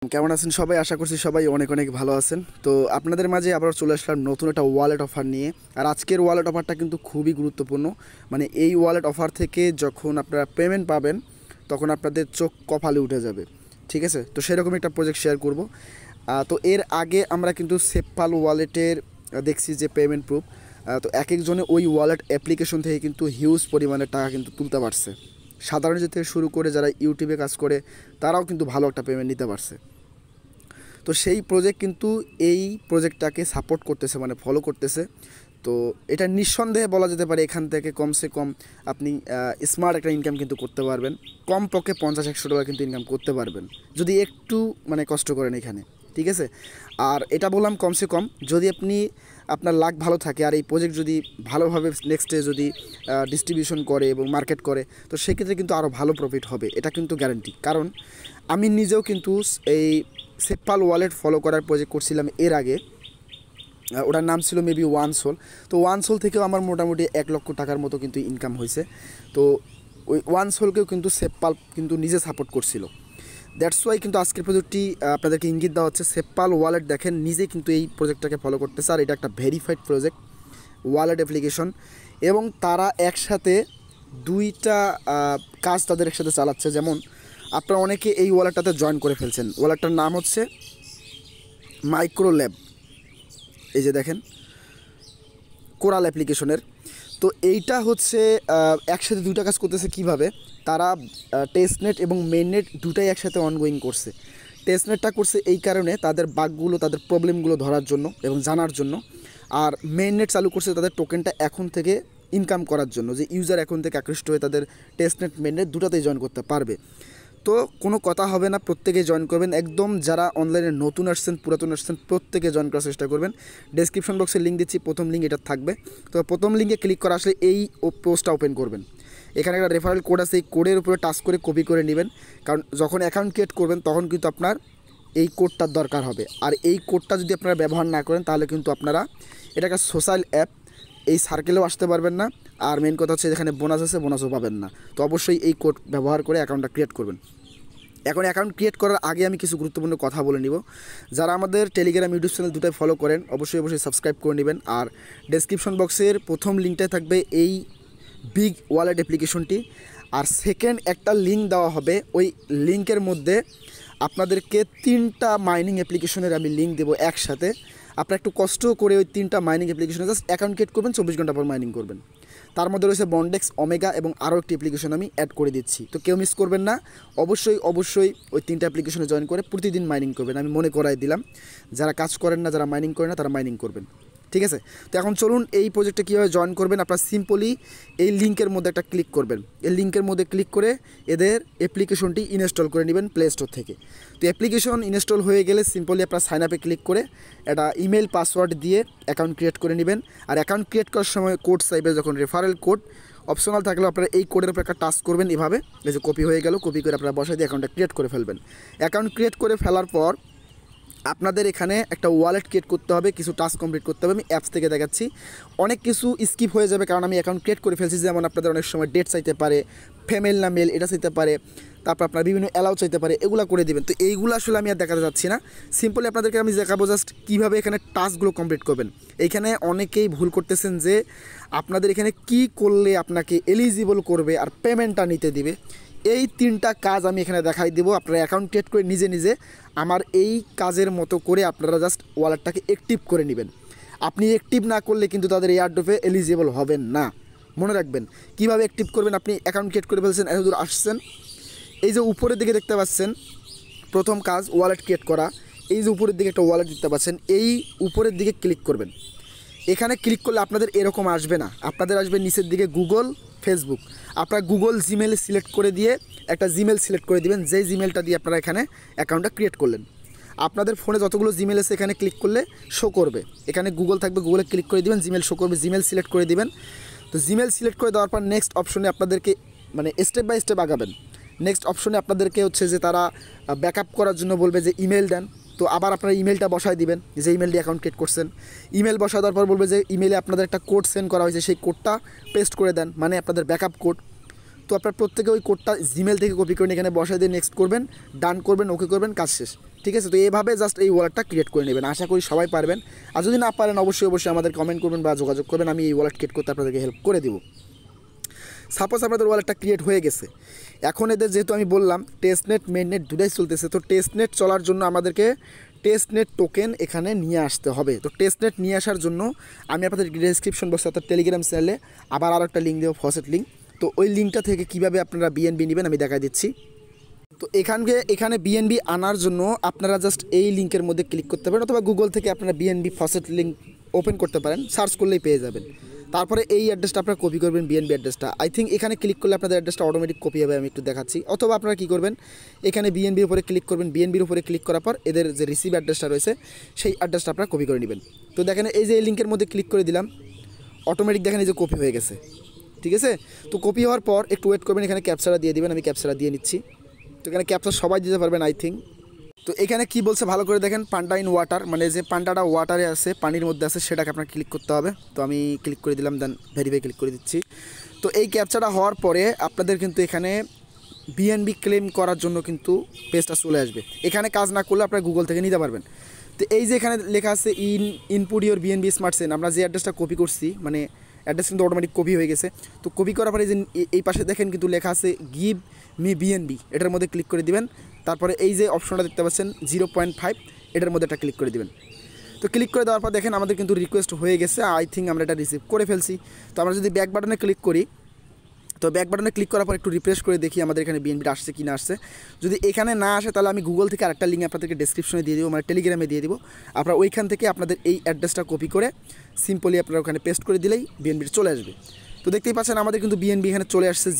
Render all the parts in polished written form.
কেমন আছেন সবাই? আশা করছি সবাই অনেক অনেক ভালো আছেন। তো আপনাদের মাঝে আবার চলে আসলাম নতুন একটা ওয়ালেট অফার নিয়ে। আর আজকের ওয়ালেট অফারটা কিন্তু খুবই গুরুত্বপূর্ণ। মানে এই ওয়ালেট অফার থেকে যখন আপনারা পেমেন্ট পাবেন তখন আপনাদের চোখ কপালে উঠে যাবে, ঠিক আছে? তো সেরকম একটা প্রজেক্ট শেয়ার করব। তো এর আগে আমরা কিন্তু সেফপাল ওয়ালেটের দেখছি যে পেমেন্ট প্রুফ, তো এক একজনে ওই ওয়ালেট অ্যাপ্লিকেশন থেকে কিন্তু হিউজ পরিমাণে টাকা কিন্তু তুলতে পারছে। সাধারণ থেকে শুরু করে যারা ইউটিউবে কাজ করে তারাও কিন্তু ভালো একটা পেমেন্ট নিতে পারছে। তো সেই প্রজেক্ট কিন্তু এই প্রজেক্টটাকে সাপোর্ট করতেছে, মানে ফলো করতেছে। তো এটা নিঃসন্দেহে বলা যেতে পারে এখান থেকে কমসে কম আপনি স্মার্ট একটা ইনকাম কিন্তু করতে পারবেন। কমপক্ষে 50-100 টাকা কিন্তু ইনকাম করতে পারবেন যদি একটু মানে কষ্ট করেন এখানে, ঠিক আছে? আর এটা বললাম কমসে কম, যদি আপনার লাক ভালো থাকে আর এই প্রজেক্ট যদি ভালোভাবে নেক্সটে যদি ডিস্ট্রিবিউশন করে এবং মার্কেট করে, তো সেক্ষেত্রে কিন্তু আরও ভালো প্রফিট হবে, এটা কিন্তু গ্যারান্টি। কারণ আমি নিজেও কিন্তু এই সেফপাল ওয়ালেট ফলো করার প্রজেক্ট করছিলাম এর আগে। ওটার নাম ছিল মেবি ওয়ানসোল। তো ওয়ানসোল থেকেও আমার মোটামুটি 1 লক্ষ টাকার মতো কিন্তু ইনকাম হয়েছে। তো ওই ওয়ানসোলকেও কিন্তু সেফপাল কিন্তু নিজে সাপোর্ট করছিল। দ্যাটস ওয়াই কিন্তু আজকের প্রজেক্টটি আপনাদেরকে ইঙ্গিত দেওয়া হচ্ছে। সেফপাল ওয়ালেট দেখেন নিজে কিন্তু এই প্রজেক্টটাকে ফলো করতেছে, আর এটা একটা ভেরিফাইড প্রজেক্ট ওয়ালেট অ্যাপ্লিকেশন, এবং তারা একসাথে দুইটা কাজ তাদের একসাথে চালাচ্ছে। যেমন আপনারা অনেকে এই ওয়ালেটটাতে জয়েন করে ফেলছেন। ওয়ালেটটার নাম হচ্ছে মাইক্রোল্যাব, এই যে দেখেন কোরাল অ্যাপ্লিকেশনের। তো এইটা হচ্ছে একসাথে দুইটা কাজ করতেছে কিভাবে, তারা টেস্টনেট এবং মেইননেট দুটাই একসাথে অনগোয়িং করছে। টেস্টনেটটা করছে এই কারণে তাদের বাগগুলো, তাদের প্রবলেমগুলো ধরার জন্য এবং জানার জন্য। আর মেইননেট চালু করছে তাদের টোকেনটা এখন থেকে ইনকাম করার জন্য, যে ইউজার এখন থেকে আকৃষ্ট হয়ে তাদের টেস্টনেট মেইননেট দুটাতেই জয়েন করতে পারবে। তো কোনো কথা হবে না, প্রত্যেকে জয়েন করবেন। একদম যারা অনলাইনে নতুন আসছেন, পুরাতন আসছেন, প্রত্যেকে জয়েন করার চেষ্টা করবেন। ডেসক্রিপশন বক্সে লিঙ্ক দিচ্ছি, প্রথম লিঙ্ক এটা থাকবে। তো প্রথম লিঙ্কে ক্লিক করা আসলে এই পোস্টটা ওপেন করবেন। এখানে একটা রেফারেল কোড আছে, এই কোডের উপরে টাচ করে কপি করে নেবেন। কারণ যখন অ্যাকাউন্ট ক্রিয়েট করবেন তখন কিন্তু আপনার এই কোডটার দরকার হবে। আর এই কোডটা যদি আপনারা ব্যবহার না করেন তাহলে কিন্তু আপনারা, এটা একটা সোশ্যাল অ্যাপ, এই সার্কেলেও আসতে পারবেন না। আর মেন কথা হচ্ছে যেখানে বোনাস আছে, বোনাসও পাবেন না। তো অবশ্যই এই কোড ব্যবহার করে অ্যাকাউন্টটা ক্রিয়েট করবেন। এখন অ্যাকাউন্ট ক্রিয়েট করার আগে আমি কিছু গুরুত্বপূর্ণ কথা বলে নিব। যারা আমাদের টেলিগ্রাম ইউটিউব চ্যানেল দুটাই ফলো করেন অবশ্যই সাবস্ক্রাইব করে নেবেন। আর ডেসক্রিপশন বক্সের প্রথম লিঙ্কটায় থাকবে এই বিগ ওয়ালেট অ্যাপ্লিকেশনটি। আর সেকেন্ড একটা লিঙ্ক দেওয়া হবে, ওই লিঙ্কের মধ্যে আপনাদেরকে 3টা মাইনিং অ্যাপ্লিকেশনের আমি লিঙ্ক দেবো একসাথে। আপনারা একটু কষ্ট করে ওই 3টা মাইনিং অ্যাপ্লিকেশনে জাস্ট অ্যাকাউন্ট ক্রিয়েট করবেন, 24 ঘন্টা পর মাইনিং করবেন। তার মধ্যে রয়েছে বন্ডেক্স, ওমেগা এবং আরও একটি অ্যাপ্লিকেশন আমি অ্যাড করে দিচ্ছি। তো কেউ মিস করবেন না, অবশ্যই ওই 3টা অ্যাপ্লিকেশনে জয়েন করে প্রতিদিন মাইনিং করবেন। আমি মনে করাই দিলাম, যারা কাজ করেন না, যারা মাইনিং করেন না, তারা মাইনিং করবেন, ঠিক আছে? তো এখন চলুন এই প্রজেক্টে কীভাবে জয়েন করবেন। আপনারা সিম্পলি এই লিঙ্কের মধ্যে একটা ক্লিক করবেন। এই লিঙ্কের মধ্যে ক্লিক করে এদের অ্যাপ্লিকেশনটি ইনস্টল করে নেবেন প্লে স্টোর থেকে। তো অ্যাপ্লিকেশন ইনস্টল হয়ে গেলে সিম্পলি আপনারা সাইন আপে ক্লিক করে একটা ইমেল পাসওয়ার্ড দিয়ে অ্যাকাউন্ট ক্রিয়েট করে নেবেন। আর অ্যাকাউন্ট ক্রিয়েট করার সময় কোড চাইবে, যখন রেফারেল কোড অপশনাল থাকলেও আপনারা এই কোডের উপর একটা টাচ করবেন, এভাবে এই যে কপি হয়ে গেল, কপি করে আপনারা বসাই দিয়ে অ্যাকাউন্টটা ক্রিয়েট করে ফেলবেন। অ্যাকাউন্ট ক্রিয়েট করে ফেলার পর আপনাদের এখানে একটা ওয়ালেট ক্রিয়েট করতে হবে, কিছু টাস্ক কমপ্লিট করতে হবে। আমি অ্যাপস থেকে দেখাচ্ছি, অনেক কিছু স্কিপ হয়ে যাবে কারণ আমি অ্যাকাউন্ট ক্রিয়েট করে ফেলছি। যেমন আপনাদের অনেক সময় ডেট চাইতে পারে, ফিমেল না মেল এটা চাইতে পারে, তারপর আপনার বিভিন্ন অ্যালাউ চাইতে পারে, এগুলো করে দেবেন। তো এইগুলো আসলে আমি আর দেখাতে যাচ্ছি না, সিম্পলি আপনাদেরকে আমি দেখাবো জাস্ট কীভাবে এখানে টাস্কগুলো কমপ্লিট করবেন। এইখানে অনেকেই ভুল করতেছেন যে আপনাদের এখানে কি করলে আপনাকে এলিজিবল করবে আর পেমেন্টটা নিতে দিবে। এই 3টা কাজ আমি এখানে দেখাই দেবো। আপনারা অ্যাকাউন্ট ক্রিয়েট করে নিজে আমার এই কাজের মতো করে আপনারা জাস্ট ওয়ালেটটাকে অ্যাক্টিভ করে নেবেন। আপনি অ্যাক্টিভ না করলে কিন্তু তাদের এয়ারড্রপে এলিজিবল হবেন না। মনে রাখবেন কীভাবে অ্যাক্টিভ করবেন। আপনি অ্যাকাউন্ট ক্রিয়েট করে ফেলছেন, এতদূর আসছেন, এই যে উপরের দিকে দেখতে পাচ্ছেন প্রথম কাজ ওয়ালেট ক্রিয়েট করা। এই যে উপরের দিকে একটা ওয়ালেট দেখতে পাচ্ছেন, এই উপরের দিকে ক্লিক করবেন। এখানে ক্লিক করলে আপনাদের এরকম আসবে না, আপনাদের আসবে নিচের দিকে গুগল, ফেসবুক। আপনারা গুগল জিমেল সিলেক্ট করে দিয়ে একটা জিমেল সিলেক্ট করে দিবেন, যেই জিমেলটা দিয়ে আপনারা এখানে অ্যাকাউন্টটা ক্রিয়েট করলেন। আপনাদের ফোনে যতগুলো জিমেল আছে এখানে ক্লিক করলে শো করবে, এখানে গুগল থাকবে, গুগলে ক্লিক করে দিবেন, জিমেল শো করবে, জিমেল সিলেক্ট করে দিবেন। তো জিমেল সিলেক্ট করে দেওয়ার পর নেক্সট অপশনে আপনাদেরকে মানে স্টেপ বাই স্টেপ আগাবেন। নেক্সট অপশনে আপনাদেরকে হচ্ছে যে তারা ব্যাকআপ করার জন্য বলবে যে ইমেল দেন। তো আবার আপনারা ইমেলটা বসায় দিবেন, যে ইমেল দিয়ে অ্যাকাউন্ট ক্রিয়েট করছেন। ইমেল বসায় দেওয়ার পর বলবে যে ইমেলে আপনাদের একটা কোড সেন্ড করা হয়েছে, সেই কোডটা পেস্ট করে দেন, মানে আপনাদের ব্যাকআপ কোড। তো আপনার প্রত্যেকে ওই কোডটা জিমেল থেকে কপি করে এখানে বসায় দিয়ে নেক্সট করবেন, ডান করবেন, ওকে করবেন, কাজ শেষ। ঠিক আছে। তো এইভাবে জাস্ট এই ওয়ালেটটা ক্রিয়েট করে নেবেন, আশা করি সবাই পারবেন। আর যদি না পারেন অবশ্যই আমাদের কমেন্ট করবেন বা যোগাযোগ করবেন, আমি এই ওয়ালেট ক্রিয়েট করতে আপনাদেরকে হেল্প করে দেবো। সাপোজ আপনাদের ওয়ালেটটা ক্রিয়েট হয়ে গেছে, এখন এদের যেহেতু আমি বললাম টেস্টনেট মেইননেট দুটাই চলতেছে, তো টেস্টনেট চলার জন্য আমাদেরকে টেস্টনেট টোকেন এখানে নিয়ে আসতে হবে। তো টেস্টনেট নিয়ে আসার জন্য আমি আপনাদের ডিসক্রিপশন বক্সে অর্থাৎ টেলিগ্রাম চ্যানেলে আবার আর একটা লিঙ্ক দেবো, ফসেট লিঙ্ক। তো ওই লিঙ্কটা থেকে কীভাবে আপনারা বিএনবি নেবেন আমি দেখাই দিচ্ছি। তো এখানে বিএনবি আনার জন্য আপনারা জাস্ট এই লিঙ্কের মধ্যে ক্লিক করতে পারেন, অথবা গুগল থেকে আপনারা বিএনবি ফসেট লিঙ্ক ওপেন করতে পারেন, সার্চ করলেই পেয়ে যাবেন। তারপরে এই অ্যাড্রেসটা আপনারা কপি করবেন, বিএনবি অ্যাড্রেসটা। আই থিঙ্ক এখানে ক্লিক করলে আপনাদের অ্যাড্রেসটা অটোমেটিক কপি হবে, আমি একটু দেখাচ্ছি। অথবা আপনারা কী করবেন, এখানে বিএনবির উপরে ক্লিক করবেন, বিএনবির উপরে ক্লিক করার পর এদের যে রিসিভ অ্যাড্রেসটা রয়েছে সেই অ্যাড্রেসটা আপনারা কপি করে নেবেন। তো দেখেন এই যে এই লিঙ্কের মধ্যে ক্লিক করে দিলাম, অটোমেটিক দেখেন এই যে কপি হয়ে গেছে, ঠিক আছে। তো কপি হওয়ার পর একটু ওয়েট করবেন, এখানে ক্যাপচাটা দিয়ে দিবেন, আমি ক্যাপচাটা দিয়ে নিচ্ছি। তো এখানে ক্যাপচার সবাই দিতে পারবেন আই থিঙ্ক। তো এখানে কি বলছে ভালো করে দেখেন, পান্ডা ইন ওয়াটার, মানে যে পান্ডাটা ওয়াটারে আছে, পানির মধ্যে আছে, সেটাকে আপনার ক্লিক করতে হবে। তো আমি ক্লিক করে দিলাম, দেন ভেরিফাই ক্লিক করে দিচ্ছি। তো এই ক্যাপচাটা হওয়ার পরে আপনাদের কিন্তু এখানে বিএনবি ক্লেম করার জন্য কিন্তু পেজটা চলে আসবে। এখানে কাজ না করলে আপনারা গুগল থেকে নিতে পারবেন। তো এই যে এখানে লেখা আছে input your BNB smart chain, আমরা যে অ্যাড্রেসটা কপি করছি, মানে অ্যাড্রেস কিন্তু অটোমেটিক কপি হয়ে গেছে। তো কপি করার পরে যে এই পাশে দেখেন কিন্তু লেখা আছে গিভ মি বিএনবি, এটার মধ্যে ক্লিক করে দিবেন। তারপরে এই যে অপশনটা দেখতে পাচ্ছেন 0.5, এটার মধ্যে একটা ক্লিক করে দিবেন। তো ক্লিক করে দেওয়ার পর দেখেন আমাদের কিন্তু রিকোয়েস্ট হয়ে গেছে, আই থিঙ্ক আমরা এটা রিসিভ করে ফেলছি। তো আমরা যদি ব্যাক বাটনে ক্লিক করি, তো ব্যাক বাটনে ক্লিক করার পর একটু রিফ্রেশ করে দেখি আমাদের এখানে বিএনবিটা আসছে কি না আসছে। যদি এখানে না আসে তাহলে আমি গুগল থেকে আরেকটা লিঙ্ক আপনাদেরকে ডেসক্রিপশনে দিয়ে দেবো, মানে টেলিগ্রামে দিয়ে দিব। আপনারা ওইখান থেকে আপনাদের এই অ্যাড্রেসটা কপি করে সিম্পলি আপনারা ওখানে পেস্ট করে দিলেই বিএনবিটা চলে আসবে। তো দেখতেই পাচ্ছেন আমাদের কিন্তু বিএনবি এখানে চলে আসছে,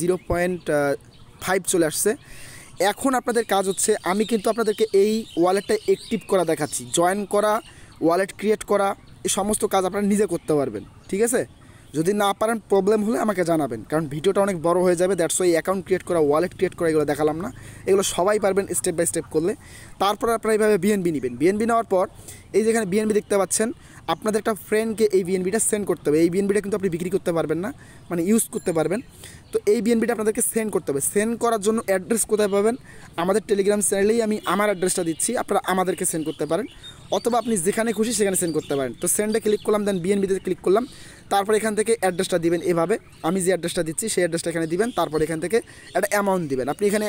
0.5 চলে আসছে। এখন আপনাদের কাজ হচ্ছে, আমি কিন্তু আপনাদেরকে এই ওয়ালেটটা অ্যাক্টিভ করা দেখাচ্ছি, জয়েন করা, ওয়ালেট ক্রিয়েট করা, এই সমস্ত কাজ আপনারা নিজে করতে পারবেন, ঠিক আছে। যদি না পারেন প্রবলেম হলে আমাকে জানাবেন, কারণ ভিডিওটা অনেক বড় হয়ে যাবে। দ্যাটস ওয়াই অ্যাকাউন্ট ক্রিয়েট করা, ওয়ালেট ক্রিয়েট করা এগুলো দেখালাম না, এগুলো সবাই পারবেন স্টেপ বাই স্টেপ করলে। তারপর আপনারা এইভাবে বিএনবি নেবেন। বিএনবি নেওয়ার পর এই যেখানে বিএনবি দেখতে পাচ্ছেন, আপনাদের একটা ফ্রেন্ডকে এই বিএনবিটা সেন্ড করতে হবে। এই বিএনবিটা কিন্তু আপনি বিক্রি করতে পারবেন না, মানে ইউজ করতে পারবেন। তো এই বিএনবিটা আপনাদেরকে সেন্ড করতে হবে। সেন্ড করার জন্য অ্যাড্রেস কোথায় পাবেন, আমাদের টেলিগ্রাম চ্যানেলেই আমি আমার অ্যাড্রেসটা দিচ্ছি, আপনারা আমাদেরকে সেন্ড করতে পারেন, অথবা আপনি যেখানে খুশি সেখানে সেন্ড করতে পারেন। তো সেন্ডে ক্লিক করলাম, দেন বিএনবিতে ক্লিক করলাম। তারপর এখান থেকে অ্যাড্রেসটা দিবেন, এভাবে আমি যে অ্যাড্রেসটা দিচ্ছি সেই অ্যাড্রেসটা এখানে দিবেন। তারপর এখান থেকে একটা অ্যামাউন্ট দিবেন। আপনি এখানে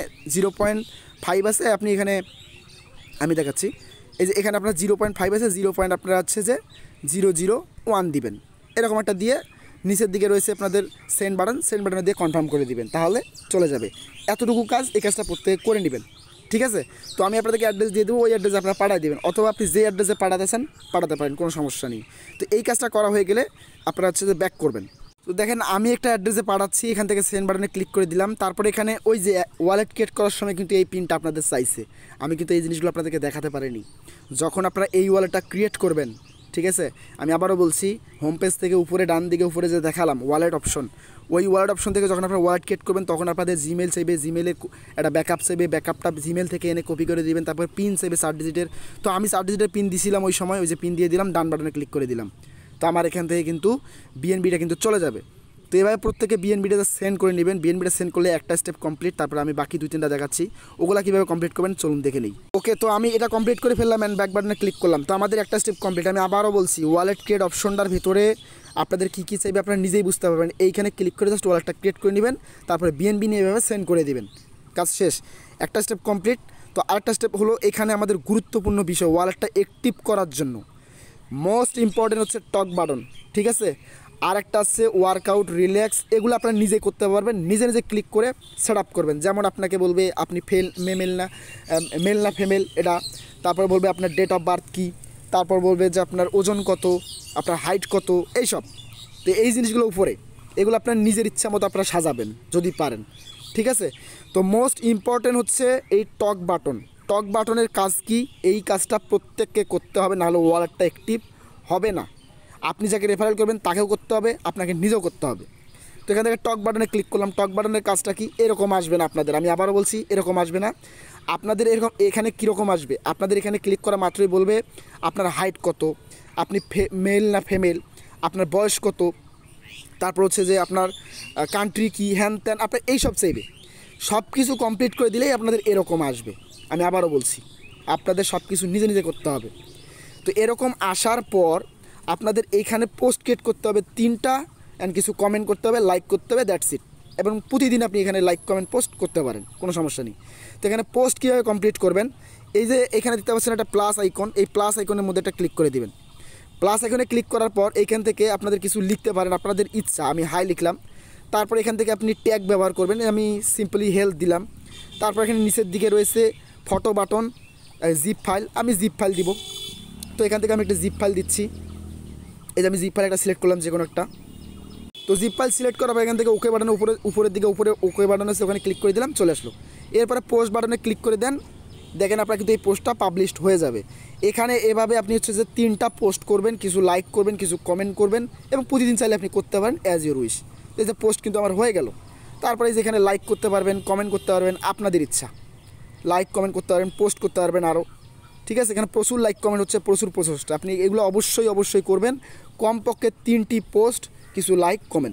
0.5 আছে, আপনি এখানে আমি দেখাচ্ছি, এই যে এখানে আপনার 0.5 আছে, 0. আপনার আছে যে 001 দিবেন, এরকম একটা দিয়ে নিচের দিকে রয়েছে আপনাদের সেন্ড বাটন, সেন্ড বাটনে দিয়ে কনফার্ম করে দিবেন, তাহলে চলে যাবে। এতটুকু কাজ, এই কাজটা প্রত্যেকে করে নেবেন, ঠিক আছে। তো আমি আপনাদেরকে অ্যাড্রেস দিয়ে দেবো, ওই অ্যাড্রেসে আপনারা পাঠিয়ে দেবেন, অথবা আপনি যে অ্যাড্রেসে পাঠাতে চান পাঠাতে পারেন, কোনো সমস্যা নেই। তো এই কাজটা করা হয়ে গেলে আপনারা হচ্ছে যে ব্যাক করবেন। তো দেখেন আমি একটা অ্যাড্রেসে পাঠাচ্ছি, এখান থেকে সেন্ড বাটনে ক্লিক করে দিলাম। তারপরে এখানে ওই যে ওয়ালেট ক্রিয়েট করার সময় কিন্তু এই পিনটা আপনাদের চাইছে, আমি কিন্তু এই জিনিসগুলো আপনাদেরকে দেখাতে পারিনি। যখন আপনারা এই ওয়ালেটটা ক্রিয়েট করবেন, ঠিক আছে, আমি আবারও বলছি, হোম পেজ থেকে উপরে ডান দিকে উপরে যে দেখালাম ওয়ালেট অপশন, ওই ওয়ালেট অপশন থেকে যখন আপনারা ওয়ালেট ক্রিয়েট করবেন, তখন আপনাদের জিমেল চাইবে, জিমেলে একটা ব্যাকআপ চাইবে, ব্যাকআপটা জিমেল থেকে এনে কপি করে দিবেন। তারপর পিন চাইবে 4 ডিজিটের। তো আমি 4 ডিজিটের পিন দিছিলাম ওই সময়, ওই যে পিন দিয়ে দিলাম, ডান বাটনে ক্লিক করে দিলাম। তো আমার এখান থেকে কিন্তু বিএনবিটা কিন্তু চলে যাবে। তো এভাবে প্রত্যেকে বিএনবিটা সেন্ড করে নেবেন। বিএনবিটা সেন্ড করলে একটা স্টেপ কমপ্লিট। তারপর আমি বাকি 2-3টা দেখাচ্ছি, ওগুলা কীভাবে কমপ্লিট করবেন চলুন দেখে নিই। ওকে, তো আমি এটা কমপ্লিট করে ফেললাম অ্যান্ড ব্যাক বাটনে ক্লিক করলাম। তো আমাদের একটা স্টেপ কমপ্লিট। আমি আবারও বলছি, ওয়ালেট ক্রিয়েট অপশনটার ভিতরে আপনাদের কী কী চাইবে আপনারা নিজেই বুঝতে পারবেন। এইখানে ক্লিক করে জাস্ট ওয়ালেটটা ক্রিয়েট করে নেবেন, তারপরে বিএনবি নিয়ে এভাবে সেন্ড করে দিবেন, কাজ শেষ। একটা স্টেপ কমপ্লিট। তো আরেকটা স্টেপ হলো, এখানে আমাদের গুরুত্বপূর্ণ বিষয়, ওয়ালেটটা অ্যাক্টিভ করার জন্য মোস্ট ইম্পর্টেন্ট হচ্ছে টক বাটন, ঠিক আছে। আর একটা আছে ওয়ার্কআউট, রিল্যাক্স, এগুলো আপনারা নিজে করতে পারবেন, নিজে নিজে ক্লিক করে সেট আপ করবেন। যেমন আপনাকে বলবে আপনি মেল না ফিমেল এটা, তারপর বলবে আপনার ডেট অফ বার্থ কী, তারপর বলবে যে আপনার ওজন কত, আপনার হাইট কত, এইসব। তো এই জিনিসগুলো উপরে, এগুলো আপনার নিজের ইচ্ছা মতো আপনারা সাজাবেন যদি পারেন, ঠিক আছে। তো মোস্ট ইম্পর্টেন্ট হচ্ছে এই টক বাটন। টক বাটনের কাজ কি, এই কাজটা প্রত্যেককে করতে হবে, নাহলে ওয়ালেটটা অ্যাক্টিভ হবে না। আপনি যাকে রেফারেল করবেন তাকেও করতে হবে, আপনাকে নিজেও করতে হবে। তো এখান থেকে টক বাটনে ক্লিক করলাম। টক বাটনের কাজটা কি, এরকম আসবে না আপনাদের, আমি আবারও বলছি এরকম আসবে না আপনাদের। এরকম এখানে কীরকম আসবে, আপনাদের এখানে ক্লিক করা মাত্রই বলবে আপনার হাইট কত, আপনি মেল না ফিমেল, আপনার বয়স কত, তারপর হচ্ছে যে আপনার কান্ট্রি কী, হ্যান ত্যান, আপনার এইসব চাইবে। সব কিছু কমপ্লিট করে দিলেই আপনাদের এরকম আসবে। আমি আবারও বলছি, আপনাদের সব কিছু নিজে নিজে করতে হবে। তো এরকম আসার পর আপনাদের এইখানে পোস্ট ক্রিয়েট করতে হবে 3টা, অ্যান্ড কিছু কমেন্ট করতে হবে, লাইক করতে হবে, দ্যাটস ইট। এবং প্রতিদিন আপনি এখানে লাইক কমেন্ট পোস্ট করতে পারেন, কোনো সমস্যা নেই। তো এখানে পোস্ট কীভাবে কমপ্লিট করবেন, এই যে এখানে দেখতে পাচ্ছেন একটা প্লাস আইকন, এই প্লাস আইকনের মধ্যে একটা ক্লিক করে দিবেন। প্লাস আইকনে ক্লিক করার পর এইখান থেকে আপনাদের কিছু লিখতে পারেন, আপনাদের ইচ্ছা। আমি হাই লিখলাম, তারপর এখান থেকে আপনি ট্যাগ ব্যবহার করবেন, আমি সিম্পলি হেল্প দিলাম। তারপর এখানে নিচের দিকে রয়েছে ফটো বাটন, জিপ ফাইল, আমি জিপ ফাইল দিব। তো এখান থেকে আমি একটা জিপ ফাইল দিচ্ছি, এই যে আমি জিপ ফাইল একটা সিলেক্ট করলাম, যে কোনো একটা। তো জিপ ফাইল সিলেক্ট করার পর এখান থেকে ওকে বাটনের উপরের দিকে উপরে ওকে বাটন আছে, ওখানে ক্লিক করে দিলাম, চলে আসলো। এরপরে পোস্ট বাটনে ক্লিক করে দেন, দেখেন আপনার কিন্তু এই পোস্টটা পাবলিশড হয়ে যাবে। এখানে এভাবে আপনি হচ্ছে যে 3টা পোস্ট করবেন, কিছু লাইক করবেন, কিছু কমেন্ট করবেন, এবং প্রতিদিন চাইলে আপনি করতে পারেন অ্যাজ ইউর উইশ। এই যে পোস্ট কিন্তু আমার হয়ে গেল। তারপরে যেখানে লাইক করতে পারবেন, কমেন্ট করতে পারবেন, আপনাদের ইচ্ছা। লাইক কমেন্ট করতে পারবেন, পোস্ট করতে পারবেন আরও, ঠিক আছে। এখানে প্রচুর লাইক কমেন্ট হচ্ছে, প্রচুর পোস্ট, আপনি এগুলো অবশ্যই করবেন। কমপক্ষে 3টি পোস্ট, কিছু লাইক কমেন্ট।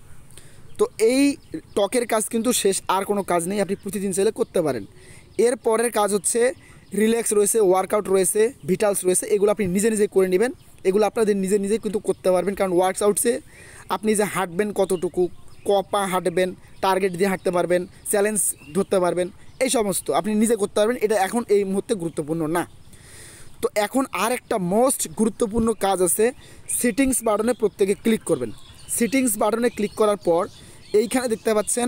তো এই টকের কাজ কিন্তু শেষ, আর কোনো কাজ নেই, আপনি প্রতিদিন চাইলে করতে পারেন। এর পরের কাজ হচ্ছে রিল্যাক্স রয়েছে, ওয়ার্কআউট রয়েছে, ভিটালস রয়েছে, এগুলো আপনি নিজে নিজে করে নেবেন। এগুলো আপনাদের নিজে নিজে কিন্তু করতে পারবেন, কারণ ওয়ার্কআউটসে আপনি যে হাঁটবেন কতটুকু, পা হাঁটবেন, টার্গেট দিয়ে হাঁটতে পারবেন, চ্যালেঞ্জ ধরতে পারবেন, এই সমস্ত আপনি নিজে করতে পারবেন। এটা এখন এই মুহূর্তে গুরুত্বপূর্ণ না। তো এখন আর একটা মোস্ট গুরুত্বপূর্ণ কাজ আছে, সেটিংস বাটনে প্রত্যেকে ক্লিক করবেন। সেটিংস বাটনে ক্লিক করার পর এইখানে দেখতে পাচ্ছেন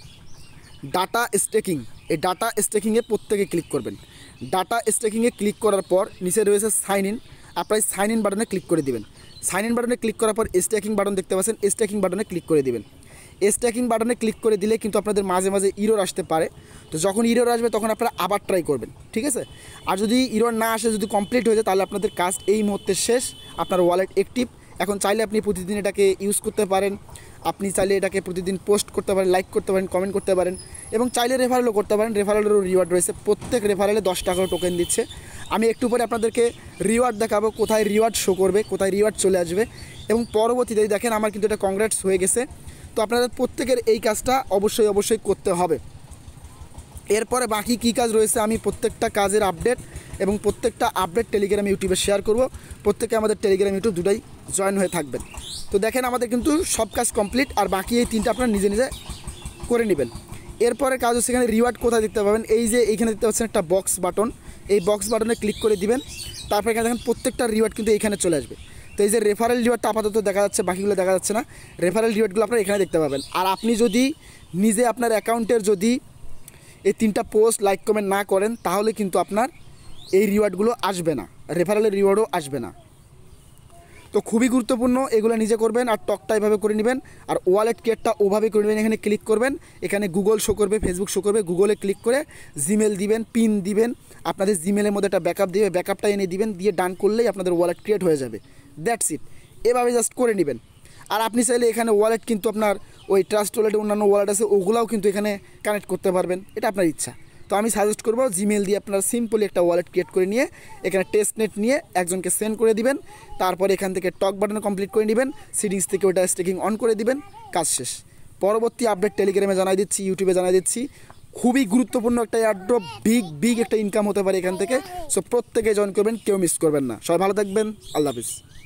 ডাটা স্টেকিং, এই ডাটা স্টেকিংয়ে প্রত্যেকে ক্লিক করবেন। ডাটা স্টেকিংয়ে ক্লিক করার পর নিচে রয়েছে সাইন ইন, আপনার সাইন ইন বাটনে ক্লিক করে দিবেন। সাইন ইন বাটনে ক্লিক করার পর স্টেকিং বাটন দেখতে পাচ্ছেন, স্টেকিং বাটনে ক্লিক করে দিবেন। স্টেকিং বাটনে ক্লিক করে দিলে কিন্তু আপনাদের মাঝে মাঝে ইরর আসতে পারে। তো যখন ইরর আসবে তখন আপনারা আবার ট্রাই করবেন, ঠিক আছে। আর যদি ইরর না আসে, যদি কমপ্লিট হয়ে যায়, তাহলে আপনাদের কাজ এই মুহূর্তে শেষ, আপনার ওয়ালেট অ্যাক্টিভ। এখন চাইলে আপনি প্রতিদিন এটাকে ইউজ করতে পারেন, আপনি চাইলে এটাকে প্রতিদিন পোস্ট করতে পারেন, লাইক করতে পারেন, কমেন্ট করতে পারেন, এবং চাইলে রেফারেলও করতে পারেন। রেফারেলেরও রিওয়ার্ড রয়েছে, প্রত্যেক রেফারেলে 10 টাকা টোকেন দিচ্ছে। আমি একটু পরে আপনাদেরকে রিওয়ার্ড দেখাবো, কোথায় রিওয়ার্ড শো করবে, কোথায় রিওয়ার্ড চলে আসবে, এবং পরবর্তীতে দেখেন আমার কিন্তু এটা কংগ্রেটস হয়ে গেছে। তো আপনাদের প্রত্যেকের এই কাজটা অবশ্যই করতে হবে। এরপরে বাকি কী কাজ রয়েছে, আমি প্রত্যেকটা কাজের আপডেট এবং প্রত্যেকটা আপডেট টেলিগ্রাম ইউটিউবে শেয়ার করব। প্রত্যেকে আমাদের টেলিগ্রাম ইউটিউব দুটাই জয়েন হয়ে থাকবেন। তো দেখেন আমাদের কিন্তু সব কাজ কমপ্লিট, আর বাকি এই 3টা আপনারা নিজে নিজে করে নেবেন। এরপরে কাজ হচ্ছে এখানে রিওয়ার্ড কোথায় দেখতে পাবেন, এই যে এইখানে দেখতে পাচ্ছেন একটা বক্স বাটন, এই বক্স বাটনে ক্লিক করে দিবেন। তারপরে এখানে দেখেন প্রত্যেকটা রিওয়ার্ড কিন্তু এইখানে চলে আসবে। তো এই যে রেফারেল রিওয়ার্ডটা আপাতত দেখা যাচ্ছে, বাকিগুলো দেখা যাচ্ছে না। রেফারেল রিওয়ার্ডগুলো আপনারা এখানে দেখতে পাবেন। আর আপনি যদি নিজে আপনার অ্যাকাউন্টের যদি এই 3টা পোস্ট লাইক কমেন্ট না করেন, তাহলে কিন্তু আপনার এই রিওয়ার্ডগুলো আসবে না, রেফারেলের রিওয়ার্ডও আসবে না। তো খুবই গুরুত্বপূর্ণ, এগুলো নিজে করবেন, আর টকটা এভাবে করে নেবেন, আর ওয়ালেট ক্রিয়েটটা ওভাবে করে নেবেন। এখানে ক্লিক করবেন, এখানে গুগল শো করবে, ফেসবুক শো করবে, গুগলে ক্লিক করে জিমেল দিবেন, পিন দিবেন, আপনাদের জিমেলের মধ্যে একটা ব্যাকআপ দিবে, ব্যাকআপটা এনে দিবেন, দিয়ে ডান করলেই আপনাদের ওয়ালেট ক্রিয়েট হয়ে যাবে। দ্যাটস ইট, এভাবে জাস্ট করে নেবেন। আর আপনি চাইলে এখানে ওয়ালেট কিন্তু আপনার ওই ট্রাস্ট ওয়ালেটে অন্যান্য ওয়ালেট আছে, ওগুলাও কিন্তু এখানে কানেক্ট করতে পারবেন, এটা আপনার ইচ্ছা। তো আমি সাজেস্ট করবো জিমেল দিয়ে আপনারা সিম্পলি একটা ওয়ালেট ক্রিয়েট করে নিয়ে এখানে টেস্টনেট নিয়ে একজনকে সেন্ড করে দিবেন। তারপরে এখান থেকে টক বাটনে কমপ্লিট করে নেবেন, সিটিংস থেকে ওটা স্টেকিং অন করে দিবেন, কাজ শেষ। পরবর্তী আপডেট টেলিগ্রামে জানাই দিচ্ছি, ইউটিউবে জানাই দিচ্ছি। খুবই গুরুত্বপূর্ণ একটা এয়ারড্রপ, বিগ একটা ইনকাম হতে পারে এখান থেকে। সো প্রত্যেকে জয়েন করবেন, কেউ মিস করবেন না। সবাই ভালো থাকবেন, আল্লাহ হাফিজ।